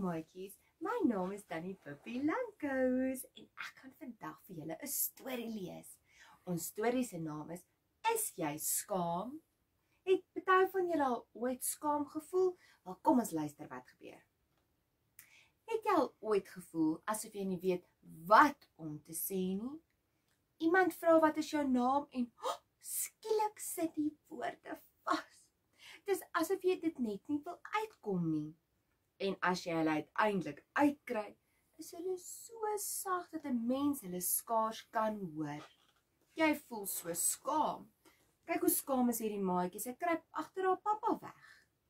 maatjies, my naam is Tannie Pippi Lankous en ek gaan vandag vir julle 'n storie lees. Ons storie se naam is jy skaam? Het party van julle al ooit skaam gevoel? Wel, kom ons luister wat gebeur. Het jy al ooit gevoel asof jy nie weet wat om te sê nie? Iemand vra wat is jou naam en skielik sit die woorde vas. Dis asof jy dit net nie wil uitkom nie. En as jy hulle uiteindelik uitkry, is hulle so sag dat 'n mens hulle skaars kan hoor. Jy voel so skaam. Kyk hoe skaam is hierdie maatjie, sy kruip agter haar pappa weg.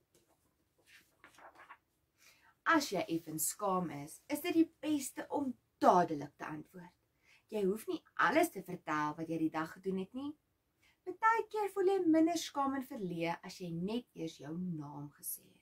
As jy effens skaam is dit die beste om dadelik te antwoord. Jy hoef nie alles te vertel wat jy die dag gedoen het nie. Partykeer voel jy minder skaam en verleë as jy net eers jou naam gesê het.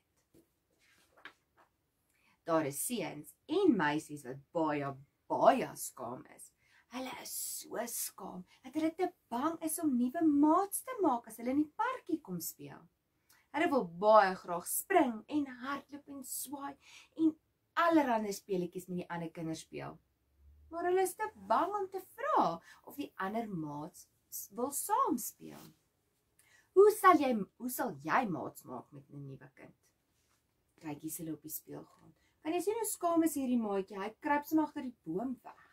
Daar is seuns en meisies wat baie skaam is. Hulle is so skaam dat hulle te bang is om nuwe maats te maak as hulle in die parkie kom speel. Hulle wil baie graag spring en hardloop en swaai en allerlei speletjies met die ander kinders speel. Maar hulle is te bang om te vra of die ander maats wil saam speel. Hoe sal jy maats maak met 'n nuwe kind? Kyk, hier is hulle op die speelgrond. Kan jy sien hoe skaam is hierdie maatjie? Hy kruip sommer agter die boom weg.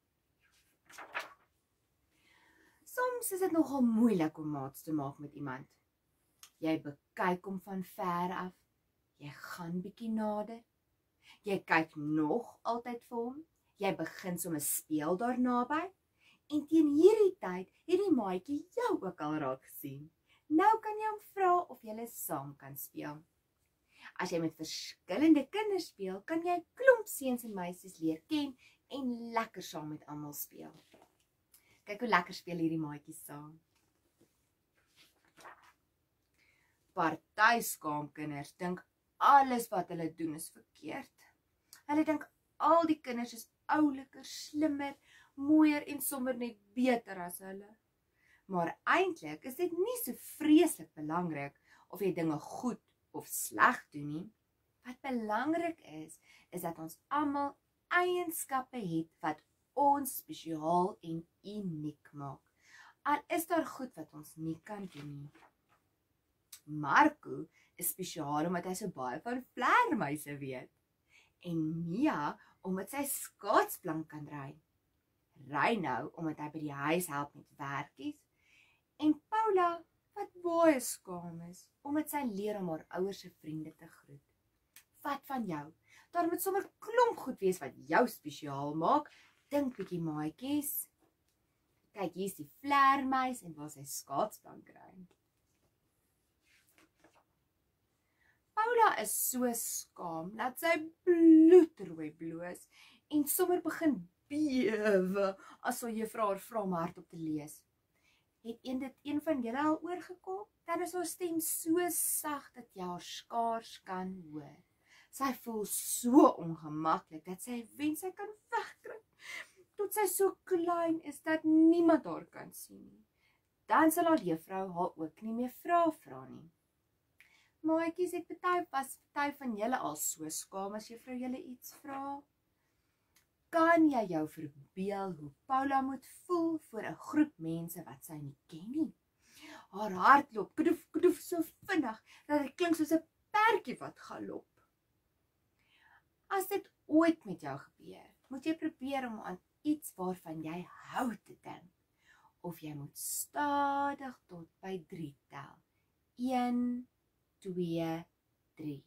Soms is dit nogal moeilik om maats te maak met iemand. Jy bekyk hom van ver af. Jy gaan bietjie nader. Jy kyk nog altyd vir hom. Jy begin sommer speel daar naby. En teen hierdie tyd het die maatjie jou ook al raak gesien. Nou kan jy hom vra of julle saam kan speel. As jy met verskillende kinders speel, kan jy 'n klomp seuns en meisies leer ken en lekker saam met almal speel. Kyk hoe lekker speel hierdie maatjies saam. Party skaamkinders dink alles wat hulle doen is verkeerd. Hulle dink al die kinders is ouliker, slimmer, mooier en sommer net beter as hulle. Maar eintlik is dit nie so vreeslik belangrik of jy dinge goed of sleg doen nie. Wat belangrik is dat ons almal eienskappe het wat ons spesiaal en uniek maak. Al is daar goed wat ons nie kan doen nie. Marco is spesiaal omdat hy so baie van vleermuise weet. En Mia omdat sy skaatsplank kan ry. Reino omdat hy by die huis help met werkies. En Paula wat baie skaam is omdat sy leer om haar ouers se vriende te groet. Wat van jou? Daar moet sommer klomp goed wees wat jou spesiaal maak. Dink bietjie maatjies. Kyk, hier is die vleermuis en waar sy skaatsplank ry. Paula is so skaam dat sy bloedrooi bloos en sommer begin bewe as sy juffrou haar vra om hardop te lees. Het een van julle al oorgekom? Dan is haar stem so sag dat jy haar skaars kan hoor. Sy voel so ongemaklik dat sy wens sy kan wegkruip tot sy so klein is dat niemand haar kan sien nie. Dan sal haar juffrou haar ook nie meer vra nie. Maatjies, het party van julle al so skaam as juffrou julle iets vra? Kan jy jou verbeel hoe Paula moet voel voor 'n groep mense wat sy nie ken nie? Haar hart loop kudoef so vinnig dat dit klink soos 'n perdjie wat galop. As dit ooit met jou gebeur, moet jy probeer om aan iets waarvan jy hou te dink. Of jy moet stadig tot by 3 tel. 1, 2, 3.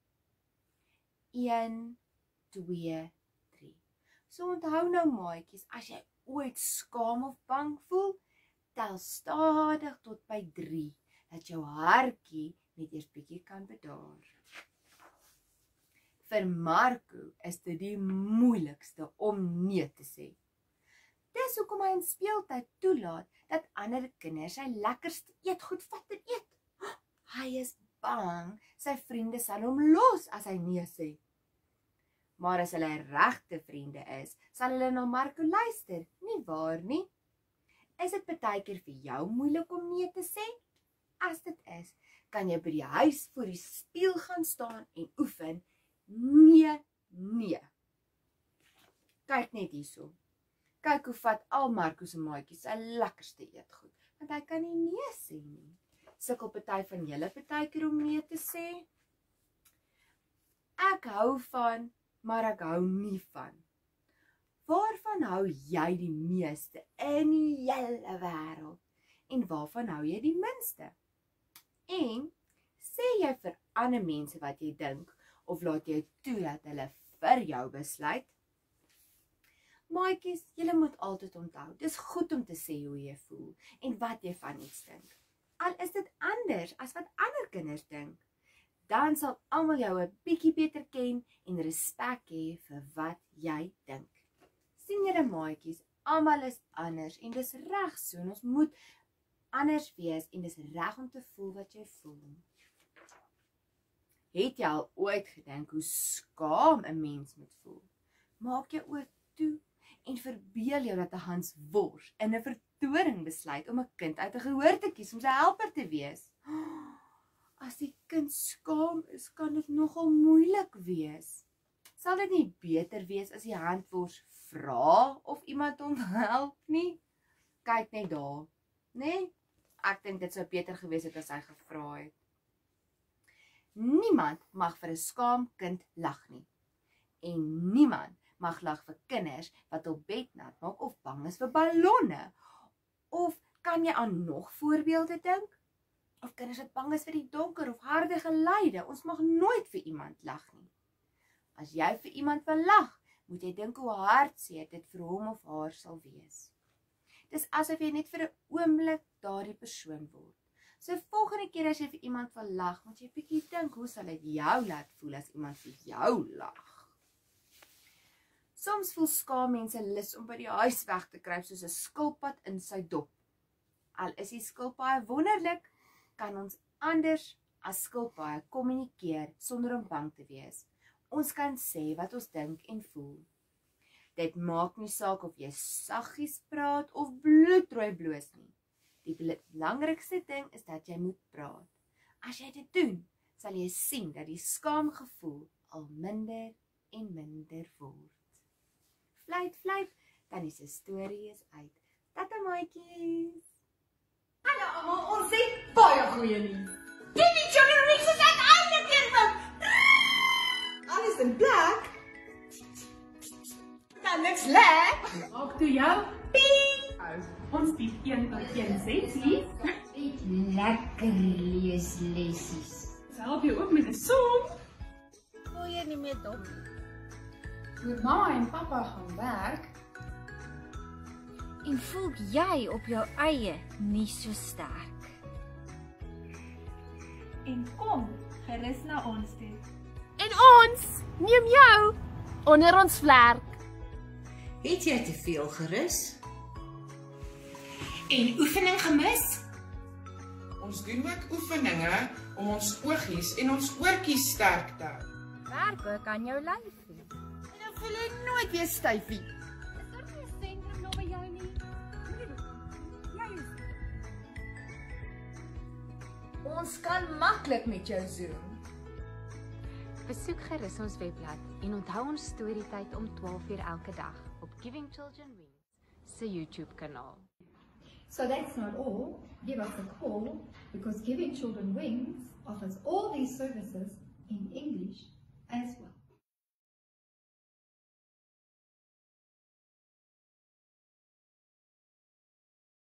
1, 2, 3. So onthou nou maatjies, as jy ooit skaam of bang voel, tel stadig tot by 3, dat jou hartjie net eers bietjie kan bedaar. Vir Marco is dit die moeilikste om nee te sê. Dis hoekom hy in speeltyd toelaat dat ander kinders sy lekkerste eetgoed vat en eet. Hy is bang sy vriende sal hom los as hy nee sê. Maar as hulle regte vriende is, sal hulle na Marco luister, nie waar nie? Is dit partykeer vir jou moeilik om nee te sê? As dit is, kan jy by die huis voor die spieël gaan staan en oefen, nee Nee. Kyk net hierso. Kyk hoe vat al Marco se maatjies sy lekkerste eetgoed, want hy kan nie nee sê nie. Sukkel party van julle partykeer om nee te sê? Ek hou van, maar ek hou nie van. Waarvan hou jy die meeste in die hele wêreld? En waarvan hou jy die minste? En sê jy vir ander mense wat jy dink, of laat jy toe dat hulle vir jou besluit? Maatjies, julle moet altyd onthou, dis goed om te sê hoe jy voel en wat jy van iets dink. Al is dit anders as wat ander kinders dink, dan sal almal jou 'n bietjie beter ken en respek hê vir wat jy dink. Sien julle maatjies, almal is anders en dis reg so, en ons moet anders wees en dis reg om te voel wat jy voel. Het jy al ooit gedink hoe skaam 'n mens moet voel? Maak jou oë toe en verbeel jou dat 'n Hans Wors in 'n vertoning besluit om 'n kind uit 'n gehoor te kies om sy helper te wees. As die kind skaam is, kan dit nogal moeilik wees. Sal dit nie beter wees as die Hans Wors vra of iemand hom help nie? Kyk net daar, né? Ek dink dit sou beter gewees het as hy gevra het. Niemand mag vir 'n skaam kind lag nie. En niemand mag lag vir kinders wat op bed nat maak of bang is vir ballonne. Of kan jy aan nog voorbeelde dink? Of kinders wat bang is vir die donker of harde geluide. Ons mag nooit vir iemand lag nie. As jy vir iemand wil lag, moet jy dink hoe hartseer dit vir hom of haar sal wees. Dis asof jy net vir 'n oomblik daardie persoon word. So volgende keer as jy vir iemand wil lag, moet jy bietjie dink, hoe sal dit jou laat voel as iemand vir jou lag? Soms voel skaam mense lus om by die huis weg te kruip soos 'n skilpad in sy dop. Al is die skilpaaie wonderlik, kan ons anders as skilpaaie kommunikeer sonder om bang te wees. Ons kan sê wat ons dink en voel. Dit maak nie saak of jy saggies praat of bloedrooi bloos nie. Die belangrikste ding is dat jy moet praat. As jy dit doen, sal jy sien dat die skaamgevoel al minder en minder word. Fluit, fluit, dan is die storie is uit. Tata maatjies! Hallo almal, ons het baie goeie nuus. Giving Children Wings is uiteindelik weer terug. Alles in plek. Dan niks lek. Maak toe jou piep. Ons bied 1 tot 1 sessies. Lekker leeslessies. Ons help jou ook met 'n som. Voel jy nie meer dom? Toe mamma en pappa gaan werk, En voel jy op jou eie nie so sterk? en kom gerus na ons toe. En ons neem jou onder ons vlerk. Het jy te veel gerus? En oefening gemis? Ons doen ook oefeninge om ons oogies en ons oortjies sterk te hou. Werk ook aan jou lyfie. En dan voel jy nooit weer styfie. Is daar nie 'n sentrum naby jou nie? Ons kan maklik met jou Zoom. Besoek gerus ons webblad en onthou ons storietyd om 12:00 elke dag op Giving Children Wings se YouTube kanaal. So that's not all. Give us a call because Giving Children Wings offers all these services in English as well.